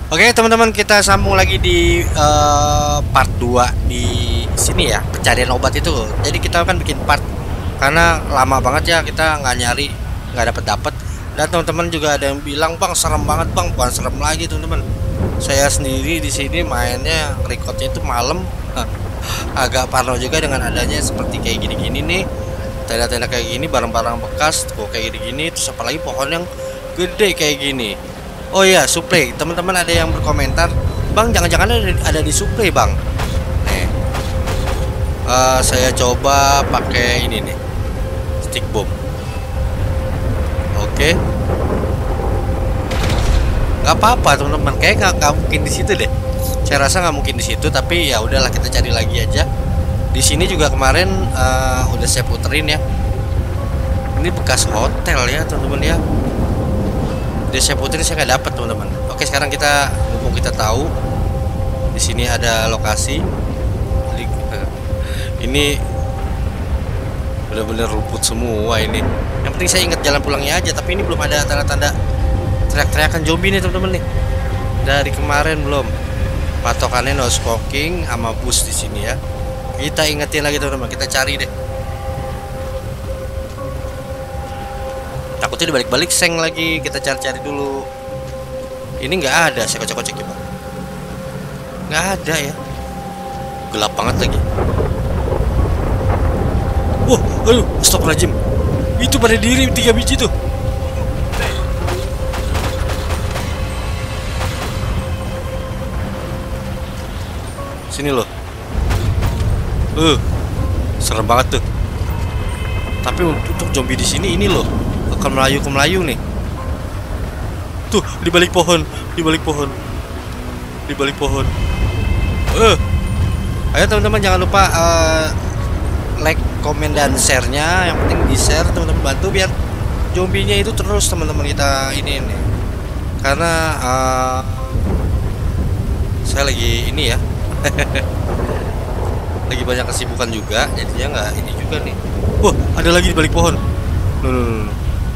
Oke teman-teman, kita sambung lagi di part 2 di sini ya, pencarian obat itu. Jadi kita kan bikin part karena lama banget ya kita nggak nyari, nggak dapet. Dan teman-teman juga ada yang bilang, bang serem banget bang. Bukan serem lagi teman-teman, saya sendiri di sini mainnya recordnya itu malam. Agak parno juga dengan adanya seperti kayak gini-gini nih, tenda-tenda kayak gini, barang-barang bekas kok kayak gini-gini, terus apalagi pohon yang gede kayak gini. Oh iya, supply. Teman-teman ada yang berkomentar, bang jangan-jangan ada di supply bang. Nih, saya coba pakai ini nih, stick bomb. Oke, nggak apa-apa teman-teman, kayak nggak mungkin di situ deh. Saya rasa nggak mungkin di situ, tapi ya udahlah kita cari lagi aja. Di sini juga kemarin udah saya puterin ya. Ini bekas hotel ya teman-teman ya. Jadi saya puterin saya nggak dapet teman-teman. Oke, sekarang kita mumpung kita tahu di sini ada lokasi. Ini benar-benar rumput semua ini. Yang penting saya ingat jalan pulangnya aja. Tapi ini belum ada tanda-tanda teriak-teriakan zombie nih teman-teman nih. Dari kemarin belum. Patokannya no smoking sama bus di sini ya. Kita ingetin lagi teman-teman. Kita cari deh. Takutnya dibalik-balik seng lagi. Kita cari-cari dulu. Ini nggak ada. Saya kocek-kocek coba. Nggak ada ya. Gelap banget lagi. Wah, aduh, stop rajim. Itu pada diri 3 biji tuh. Sini loh. Serem banget tuh. Tapi untuk zombie di sini ini loh, akan melayu nih. Tuh, di balik pohon. Ayo teman-teman, jangan lupa like, komen, dan share-nya. Yang penting di-share teman-teman, bantu biar zombinya itu terus teman-teman kita ini nih. Karena saya lagi ini ya. Lagi banyak kesibukan juga, jadinya nggak ini juga nih. Wah, ada lagi di balik pohon. Loh.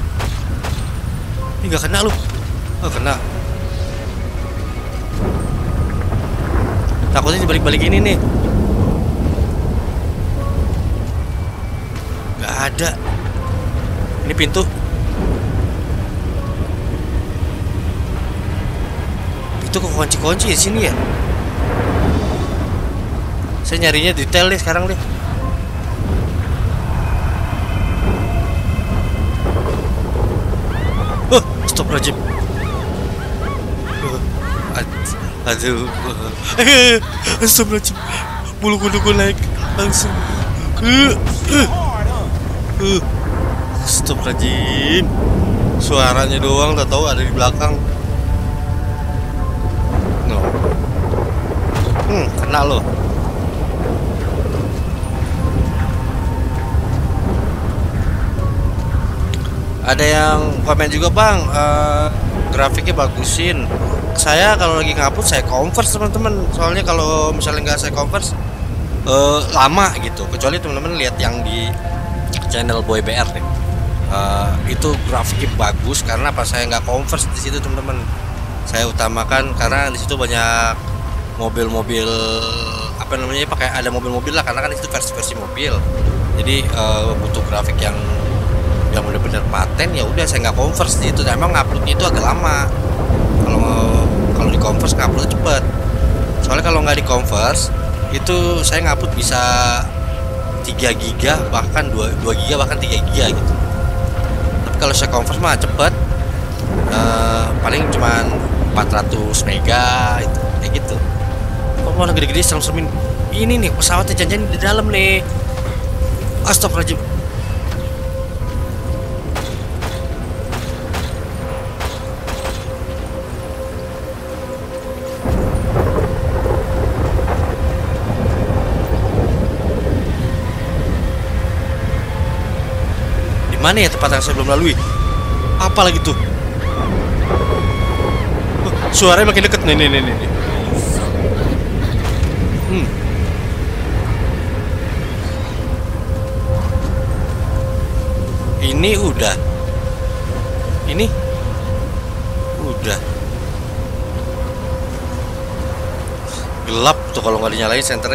Ini nggak kena loh. Oh, kena. Takutnya di balik-balik ini nih. Nggak ada. Ini pintu. Itu kok kunci-kunci di sini ya? Saya nyarinya detail deh sekarang deh. Stop rajim. Aduh. Stop rajim. Bulu kuduku naik langsung. Stop rajim. Suaranya doang, tak tahu ada di belakang. No. Kena loh. Ada yang komen juga bang, grafiknya bagusin. Saya kalau lagi ngupload saya converse teman-teman. Soalnya kalau misalnya nggak saya converse lama gitu. Kecuali teman-teman lihat yang di channel Boy BR deh. Itu grafiknya bagus karena apa, saya nggak converse di situ teman-teman. Saya utamakan karena di situ banyak mobil-mobil, apa namanya, pakai ada mobil-mobil lah, karena kan itu versi-versi mobil. Jadi butuh grafik yang benar-benar paten. Ya udah saya nggak converse di itu. Emang nguploadnya itu agak lama. Kalau di converse ngupload cepet. Soalnya kalau nggak di converse itu saya ngupload bisa 3 giga, bahkan 2 giga, bahkan 3 giga gitu. Tapi kalau saya converse mah cepet. Paling cuman 400 mega itu, kayak gitu. Kok malah gede-gede serem-seremin. Ini nih pesawatnya janjian di dalam nih. Astagfirullahaladzim. Mana ya tempat yang saya belum lalui? Apa lagi tuh? Suaranya makin deket nih. Ini udah. Ini udah. Gelap tuh kalau nggak dinyalain senternya.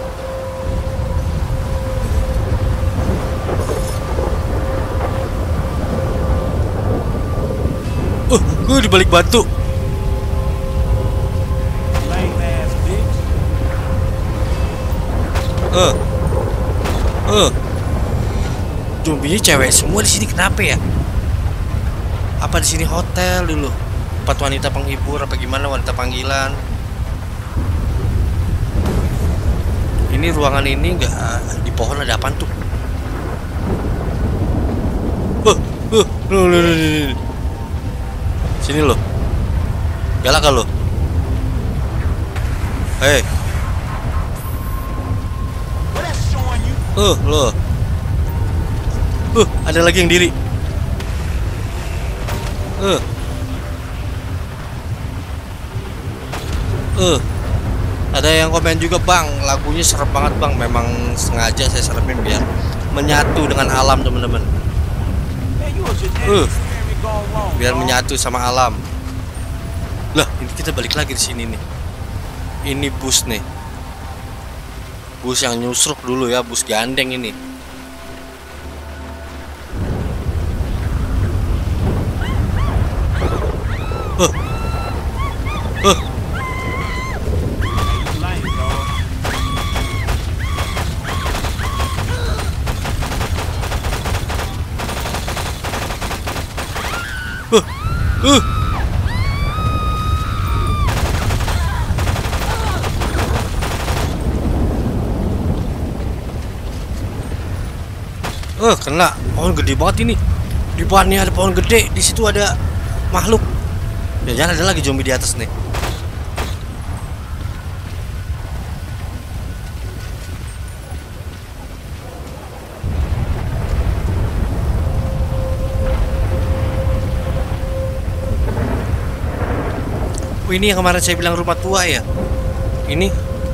Gue di balik batu. Zombinya cewek semua di sini, kenapa ya? Apa di sini hotel dulu? Tempat wanita penghibur apa gimana, wanita panggilan? Ini ruangan ini enggak, di pohon ada apaan tuh? Sini lo. Galak kan lo? Hei. Lo. Ada lagi yang diri. Ada yang komen juga, Bang, lagunya serem banget, Bang. Memang sengaja saya seremin biar menyatu dengan alam, teman-teman. Biar menyatu sama alam. Lah, ini kita balik lagi di sini nih. Ini bus nih. Bus yang nyusruk dulu ya, bus gandeng ini. Kena pohon gede banget ini. Di depannya ada pohon gede, di situ ada makhluk. Jangan ada lagi zombie di atas nih. Ini yang kemarin saya bilang rumah tua ya. Ini.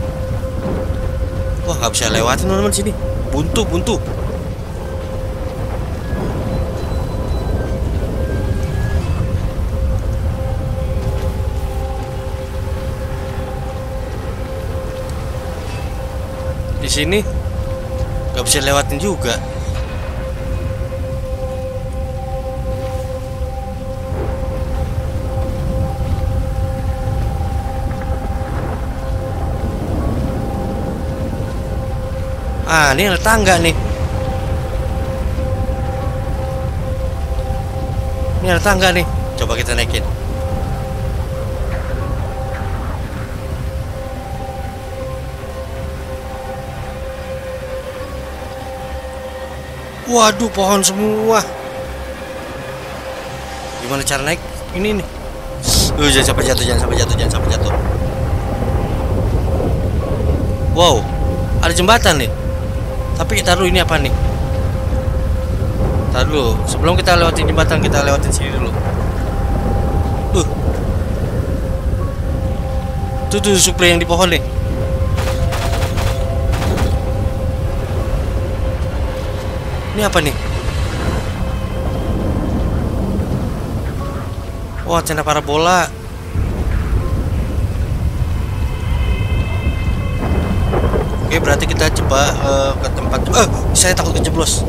Wah, nggak bisa lewatin teman-teman sini. Buntu. Di sini nggak bisa lewatin juga. Ini ada tangga nih. Ini ada tangga nih. Coba kita naikin. Waduh, pohon semua. Gimana cara naik? Ini nih. Jangan sampai jatuh. Wow, ada jembatan nih. Tapi kita dulu, ini apa nih? Tahan dulu, sebelum kita lewatin jembatan, kita lewatin sini dulu. Tuh suplai yang di pohon nih. Ini apa nih? Wah, tenda parabola. Oke, berarti kita coba ke tempat. Saya takut kejeblos.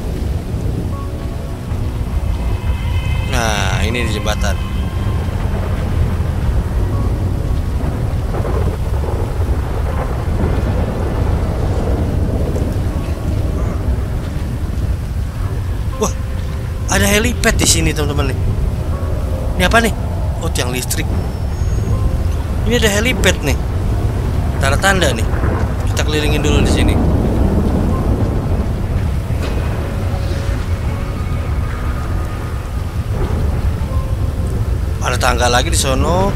Nah, ini di jembatan. Wah, ada helipad di sini, teman-teman nih. Ini apa nih? Oh, tiang listrik. Ini ada helipad nih. Tanda-tanda nih. Kita kelilingin dulu di sini. Ada tangga lagi di sono.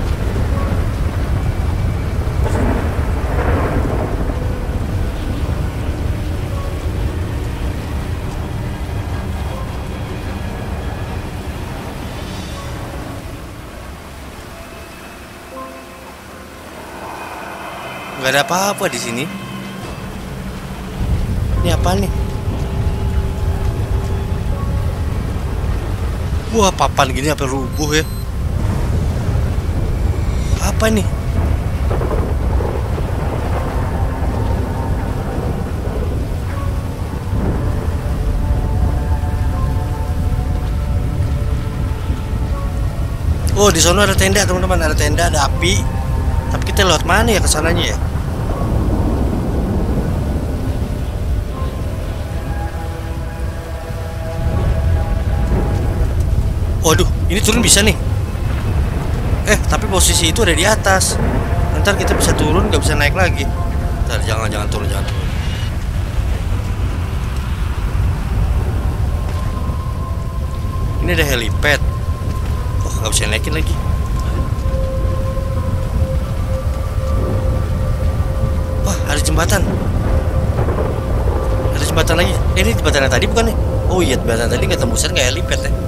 Gak ada apa-apa di sini. Ini apa nih? Wah, papan gini apa rubuh ya? Apa nih? Oh, di sana ada tenda teman-teman, ada tenda, ada api. Tapi kita lewat mana ya kesananya ya? Waduh, ini turun bisa nih. Tapi posisi itu ada di atas. Ntar kita bisa turun, nggak bisa naik lagi. Ntar jangan turun, jangan turun. Ini ada helipad. Oh, nggak bisa naikin lagi. Wah, ada jembatan. Ada jembatan lagi. Ini jembatan yang tadi bukan nih? Oh iya, jembatan tadi nggak tembusan, nggak helipad ya.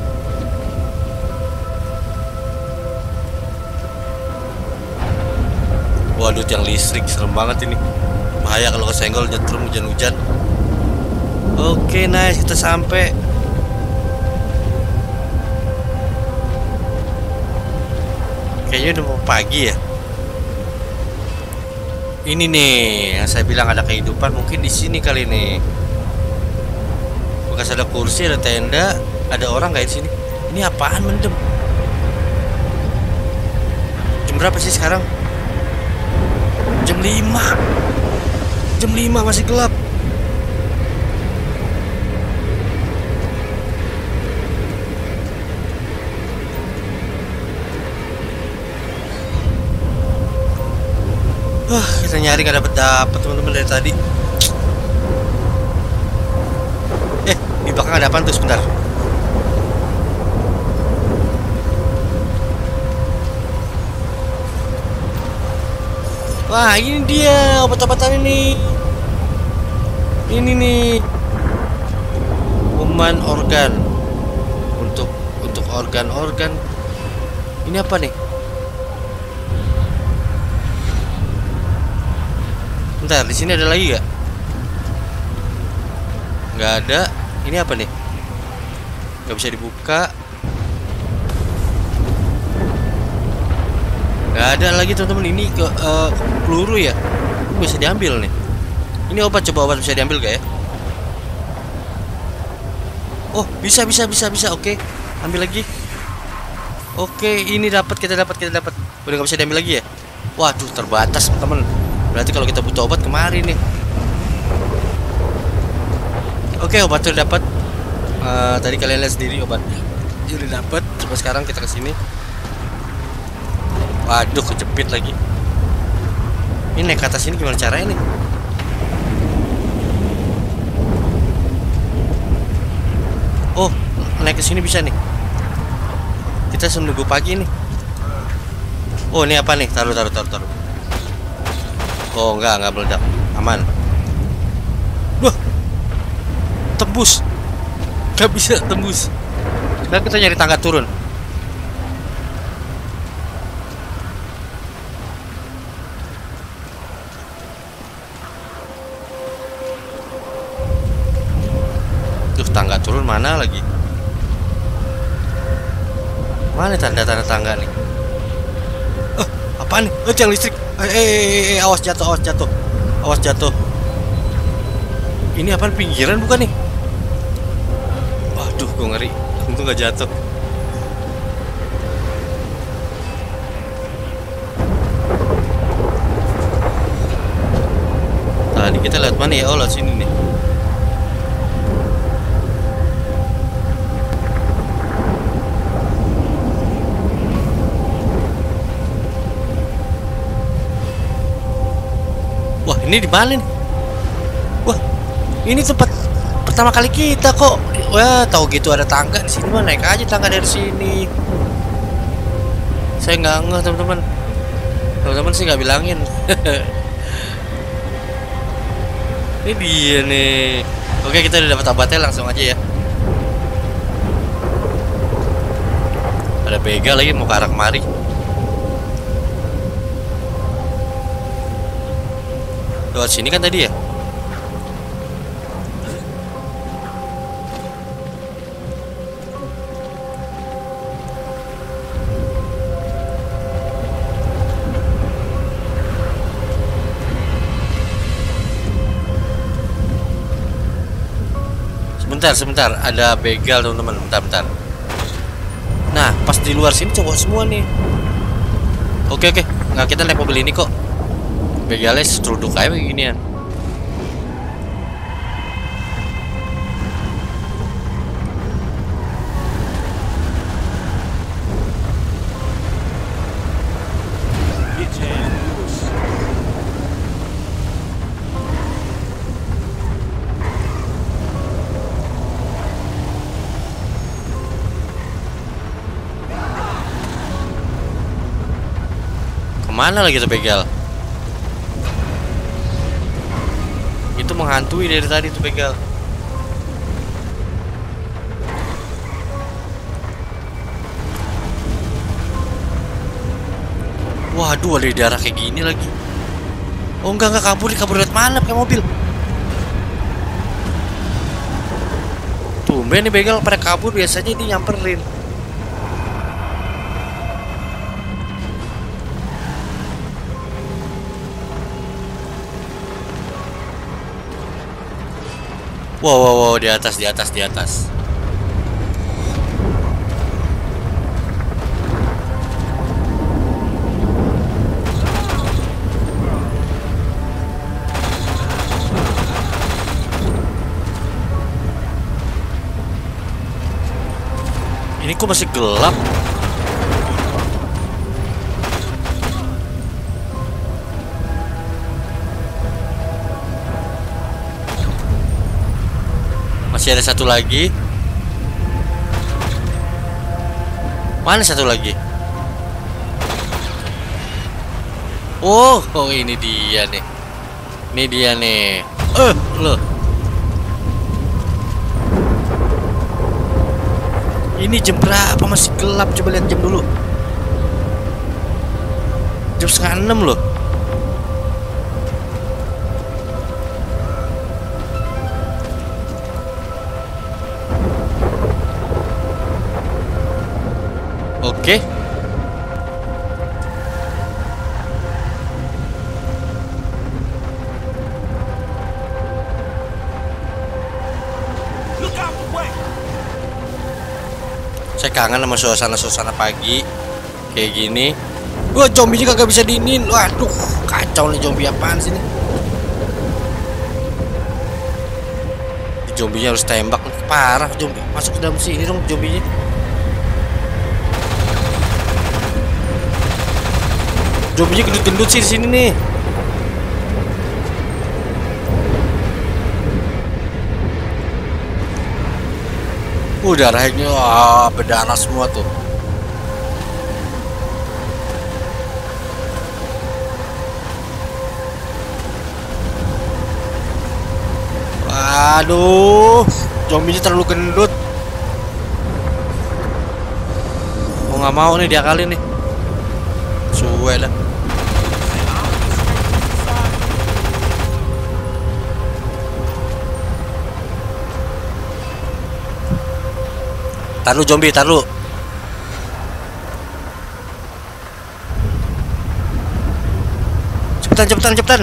Waduh, yang listrik serem banget ini. Bahaya kalau kesenggol nyetrum hujan-hujan. Oke, nice, kita sampai. Kayaknya udah mau pagi ya. Ini nih yang saya bilang ada kehidupan, mungkin di sini kali nih. Bekas ada kursi, ada tenda, ada orang kayak di sini. Ini apaan mendem? Jam berapa sih sekarang? Jam 5. Jam 5 masih gelap. Kita nyari gak dapet teman-teman dari tadi. Di belakang ada apaan tuh, sebentar. Wah, ini dia obat-obatan ini. Ini nih. Kuman organ. Untuk organ-organ. Ini apa nih? Bentar, di sini ada lagi gak? Nggak ada. Ini apa nih? Nggak bisa dibuka. Nggak ada lagi teman-teman. Ini ke peluru ya. Bisa diambil nih. Ini obat, coba obat bisa diambil gak ya? Oh, bisa. Oke, ambil lagi. Oke, ini kita dapat. Udah nggak bisa diambil lagi ya? Waduh, terbatas teman-teman. Berarti kalau kita butuh obat kemarin nih. Oke, obat udah dapat. Tadi kalian lihat sendiri obatnya udah dapat. Coba sekarang kita kesini. Waduh, kejepit lagi. Ini naik ke atas ini gimana caranya nih? Oh, naik ke sini bisa nih. Kita menunggu pagi nih. Oh, ini apa nih? Taruh. Oh, enggak meledak. Aman. Wah. Tembus. Gak bisa tembus. Nah, kita nyari tangga turun. Tangga turun mana lagi? Mana tanda-tanda tangga nih? Apaan nih? Tiang listrik. Awas jatuh. Ini apaan, pinggiran bukan nih? Waduh, gue ngeri. Untung gak jatuh. Tadi kita lihat mana ya? Oh, lihat sini nih. Wah, ini di mana nih? Wah, ini tempat pertama kali kita kok. Wah, tahu gitu ada tangga di sini mah naik aja tangga dari sini. Saya nggak ngeh teman-teman. Teman-teman sih nggak bilangin. Ini dia nih. Oke, kita udah dapat obatnya, langsung aja ya. Ada begal lagi mau ke arah kemari. Lewat sini kan tadi ya? Sebentar, ada begal teman-teman. Bentar. Nah, pas di luar sini cowok semua nih. Oke, nggak, kita naik mobil ini kok. Begalnya seruduk kayak beginian. Kemana lagi tuh begal? Itu menghantui dari tadi tuh begal. Waduh, ada darah kayak gini lagi. Oh enggak, kabur lihat mana pakai mobil. Tumben nih begal pada kabur, biasanya dia nyamperin. Wow, di atas. Ini kok masih gelap? Masih ada satu lagi. Mana satu lagi? Oh, ini dia nih. Loh. Ini jam berapa? Masih gelap. Coba lihat jam dulu. Jam 5:30 loh. Oke. Saya kangen sama suasana pagi kayak gini. Wah, zombinya kagak bisa diinin. Waduh, kacau nih, zombie apaan sih nih? Zombinya harus tembak. Parah zombie. Masuk ke dalam sini dong zombinya. Zombinya gendut-gendut sih di sini nih. Darahnya berdarah semua tuh. Waduh, zombinya terlalu gendut. Mau nggak mau nih diakalin nih. Suwe lah. Taruh zombie, taruh. Cepetan.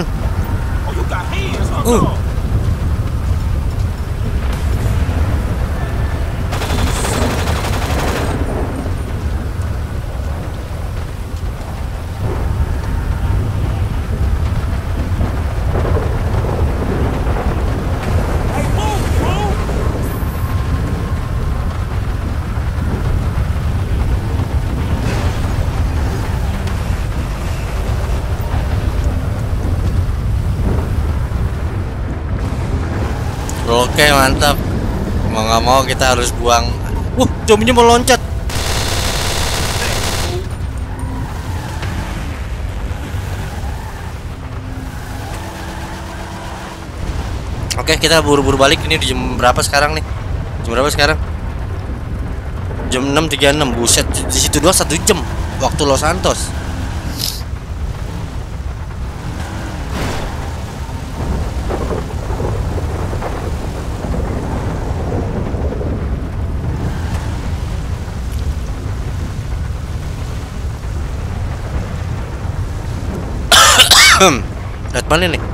Oke, mantap. Mau nggak mau kita harus buang. Zombinya mau loncat. Oke, kita buru-buru balik. Ini di jam berapa sekarang nih? Jam berapa sekarang? Jam 6.36. Buset, di situ doang 1 jam waktu Los Santos. Lihat mana nih?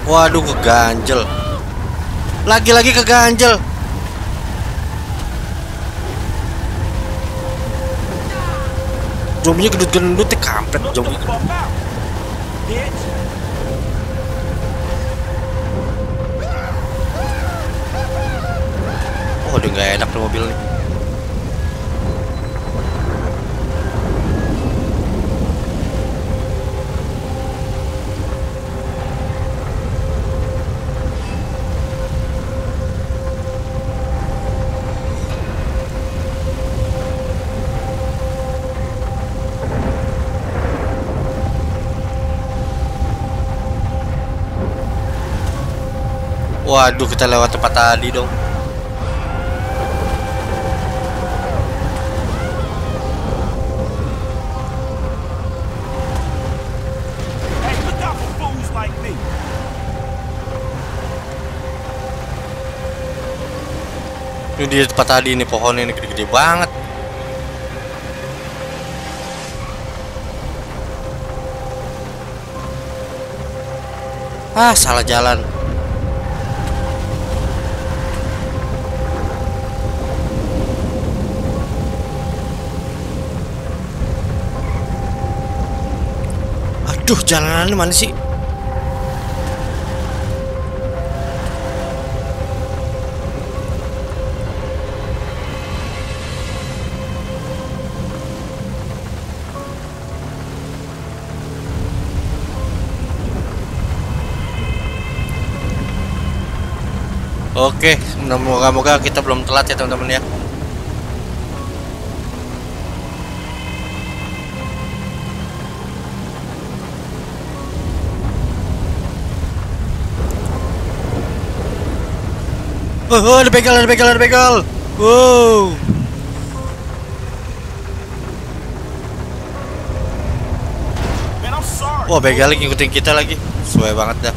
Waduh, keganjel. Lagi-lagi keganjel. Zombinya gendut-gendut, kampret zombie. Oh, udah nggak enak nih mobil nih. Waduh, kita lewat tempat tadi dong. Ini di tempat tadi, ini pohonnya ini gede-gede banget. Ah, salah jalan. Aduh, jalanannya mana sih? Oke, moga-moga kita belum telat ya teman-teman ya. Oh, ada begal, ada begal, ada begal. Wow. Wah, begal ngikutin kita lagi. Sesuai banget dah.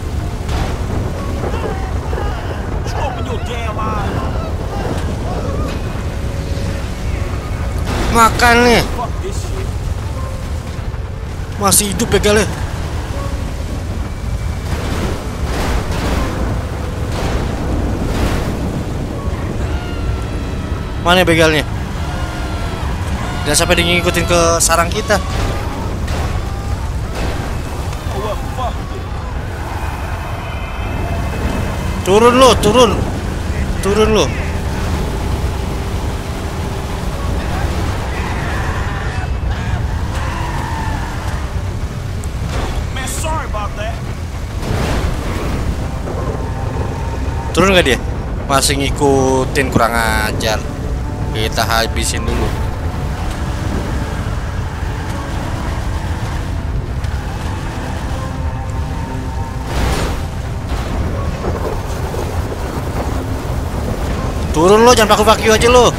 Makan nih. Masih hidup begalnya. Mana begalnya? Jangan sampai dia ngikutin ke sarang kita. Turun lo, turun. Turun lo. Turun nggak dia? Masih ngikutin, kurang ajar. Kita habisin dulu. Turun lo, jangan paku-paku aja lo.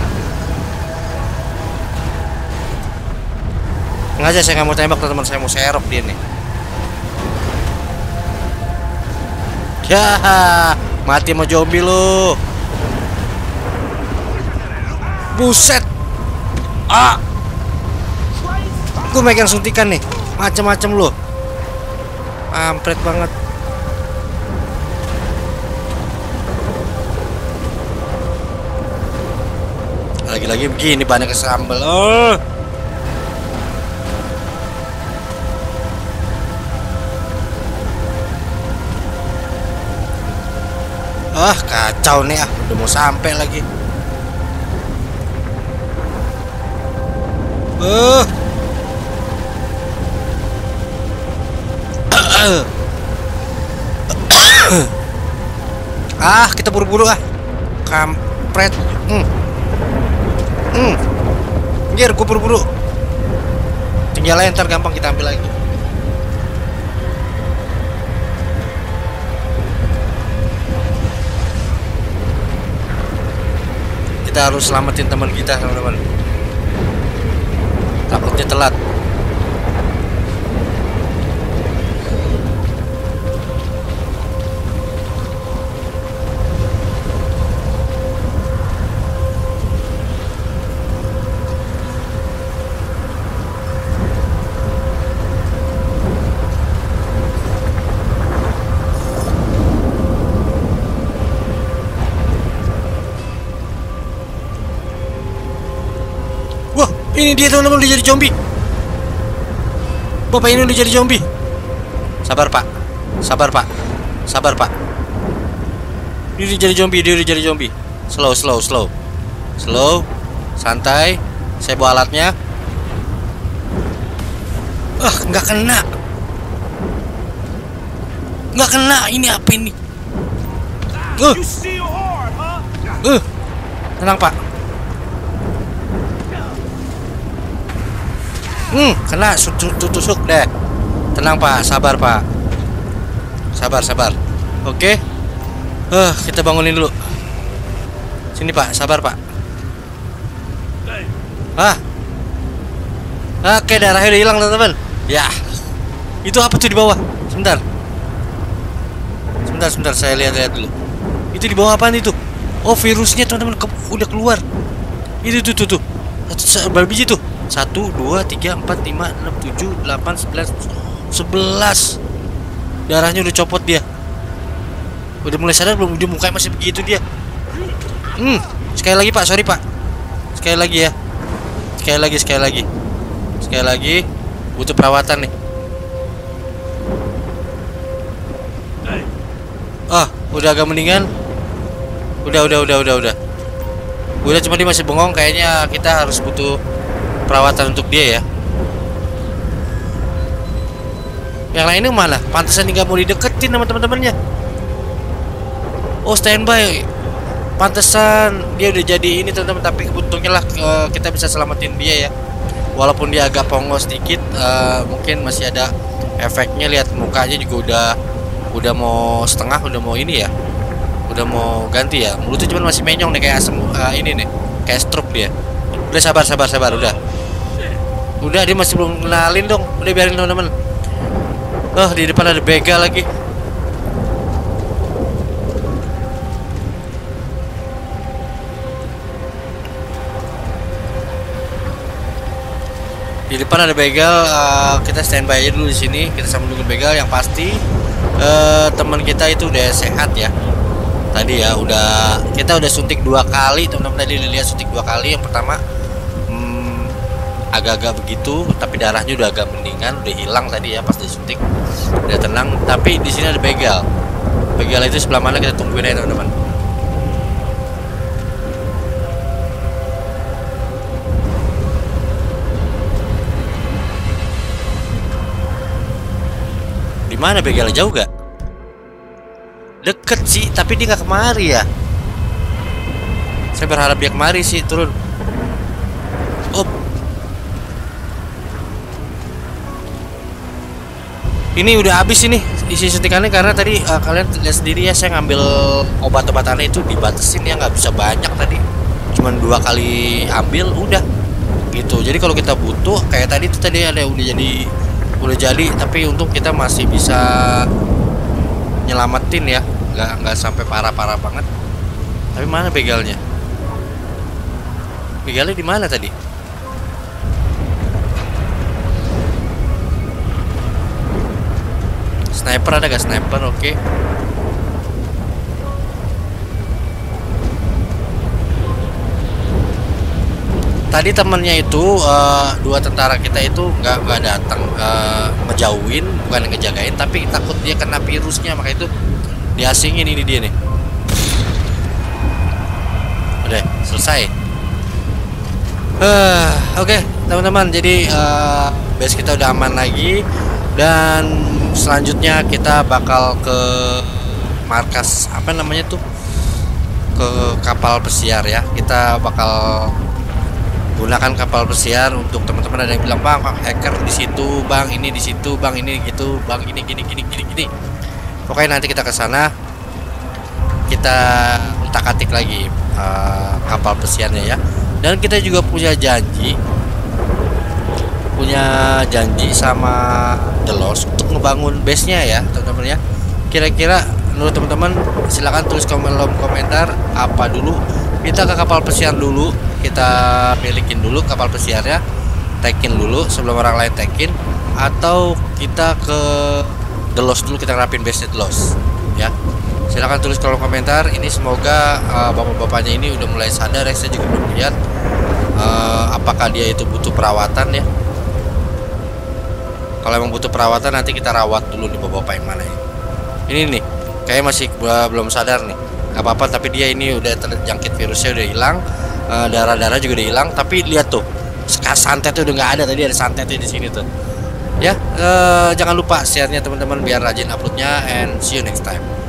Nggak aja, saya nggak mau tembak teman-teman, saya mau serok dia nih. Ya, mati sama zombie lo. Buset. Ah, gue megang suntikan nih, macam-macam lo. Ampret banget. Lagi-lagi begini banyak sambal. Oh. Ah, kacau nih ah, udah mau sampai lagi. Ah, kita buru-buru ah. Kampret. Biar gue buru-buru. Tinggal aja, ntar gampang kita ambil lagi. Kita harus selamatin teman kita, teman-teman. Takutnya telat. Ini dia teman-teman, udah jadi zombie. Bapak ini udah jadi zombie. Sabar pak, sabar pak, sabar pak. Dia udah jadi zombie, dia udah jadi zombie. Slow, slow, slow, slow, santai. Saya bawa alatnya. Nggak kena. Nggak kena, ini apa ini? Tenang pak. Kena, tusuk deh. Tenang pak, sabar pak. Sabar, sabar. Oke. Kita bangunin dulu. Sini pak, sabar pak. Oke, darahnya udah hilang teman-teman. Ya. Itu apa tuh di bawah? Sebentar. Sebentar, saya lihat-lihat dulu. Itu di bawah apaan itu? Oh, virusnya teman-teman udah keluar. Itu tuh. Berapa biji tuh? 1, 2, 3, 4, 5, 6, 7, 8, 9, 11. Darahnya udah copot dia. Udah mulai sadar belum? Dia mukanya masih begitu dia. Sekali lagi pak, sorry pak. Sekali lagi ya. Sekali lagi. Butuh perawatan nih. Udah agak mendingan. Udah. Udah, cuma dia masih bengong. Kayaknya kita harus butuh perawatan untuk dia ya. Yang lainnya mana? Pantesan nggak mau dideketin sama teman-temannya. Oh, standby. Pantesan dia udah jadi ini teman-teman. Tapi untungnya lah kita bisa selamatin dia ya. Walaupun dia agak pongos sedikit, mungkin masih ada efeknya. Lihat mukanya juga udah mau setengah, udah mau ini ya. Udah mau ganti ya. Mulutnya cuma masih menyong nih kayak asem ini nih. Kayak stroke dia. Udah sabar, udah. Udah, dia masih belum kenalin dong. Udah biarin teman-teman. Di depan ada begal lagi. Di depan ada begal, kita standby aja dulu di sini. Kita sambil nunggu begal. Yang pasti teman kita itu udah sehat ya. Tadi ya kita udah suntik 2 kali teman-teman. Tadi udah lihat suntik 2 kali. Yang pertama agak-agak begitu, tapi darahnya udah agak mendingan, udah hilang tadi ya pas disuntik, udah tenang. Tapi di sini ada begal. Begal itu sebelah mana kita tungguin aja teman-teman. Di mana begal? Jauh gak? Deket sih, tapi dia nggak kemari ya. Saya berharap dia kemari sih, turun. Ini udah habis ini isi suntikannya, karena tadi kalian lihat sendiri ya, saya ngambil obat-obatannya itu dibatasin ya, nggak bisa banyak tadi. Cuman 2 kali ambil udah gitu. Jadi kalau kita butuh kayak tadi itu tadi ada udah jadi, tapi untung kita masih bisa nyelamatin ya, nggak sampai parah-parah banget. Tapi mana begalnya? Begalnya di mana tadi? Sniper ada gak sniper? Oke. Tadi temennya itu 2 tentara kita itu nggak datang ngejauhin, bukan ngejagain, tapi takut dia kena virusnya, maka itu diasingin. Ini dia nih. Udah selesai. Oke, teman-teman. Jadi base kita udah aman lagi. Dan selanjutnya kita bakal ke markas apa namanya tuh, ke kapal pesiar ya. Kita bakal gunakan kapal pesiar. Untuk teman-teman ada yang bilang, bang hacker di situ, bang ini di situ, bang ini gitu, bang ini gini. Pokoknya nanti kita ke sana, kita utak-atik lagi kapal pesiarnya ya. Dan kita juga punya janji sama The Lost untuk ngebangun base-nya ya teman-teman ya. Kira-kira menurut teman-teman silahkan tulis komentar apa dulu. Kita ke kapal pesiar dulu, kita milikin dulu kapal pesiarnya, tekin dulu sebelum orang lain tekin, atau kita ke The Lost dulu, kita ngerapin base-nya The Lost ya. Silahkan tulis kolom komentar. Ini semoga bapak-bapaknya ini udah mulai sadar ya, saya juga belum lihat. apakah dia itu butuh perawatan ya. Kalau emang butuh perawatan nanti kita rawat dulu nih bapak-bapak yang mana ya. Ini nih kayak masih belum sadar nih. Gak apa-apa, tapi dia ini udah terjangkit virusnya, udah hilang, darah-darah juga udah hilang. Tapi lihat tuh, santetnya udah nggak ada, tadi ada santetnya di sini tuh. Ya, jangan lupa share-nya teman-teman biar rajin uploadnya, and see you next time.